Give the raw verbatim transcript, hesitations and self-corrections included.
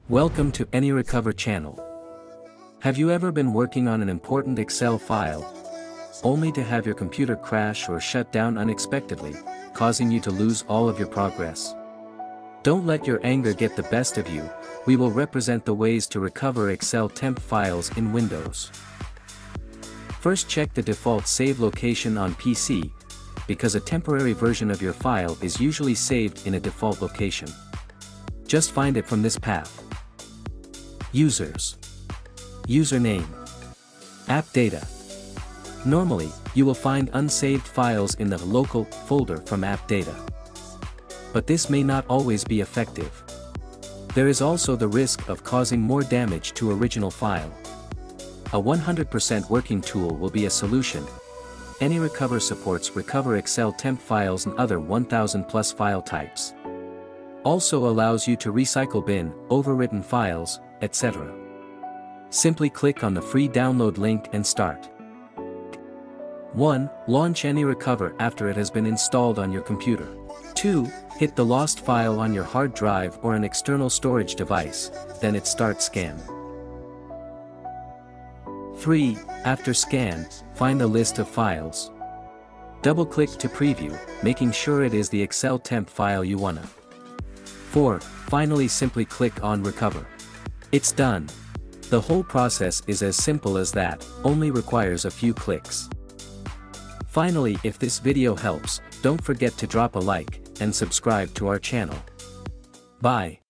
Welcome to AnyRecover channel. Have you ever been working on an important Excel file, only to have your computer crash or shut down unexpectedly, causing you to lose all of your progress? Don't let your anger get the best of you. We will represent the ways to recover Excel temp files in Windows. First, check the default save location on P C, because a temporary version of your file is usually saved in a default location. Just find it from this path. Users. Username. App data. Normally, you will find unsaved files in the local folder from app data. But this may not always be effective. There is also the risk of causing more damage to original file. A one hundred percent working tool will be a solution. AnyRecover supports recover Excel temp files and other one thousand plus file types. Also allows you to recycle bin, overwritten files, et cetera. Simply click on the free download link and start. one. Launch AnyRecover after it has been installed on your computer. two. Hit the lost file on your hard drive or an external storage device, then it starts scan. three. After scan, find a list of files. Double-click to preview, making sure it is the Excel temp file you wanna. four. Finally, simply click on Recover. It's done. The whole process is as simple as that, only requires a few clicks. Finally, if this video helps, don't forget to drop a like and subscribe to our channel. Bye.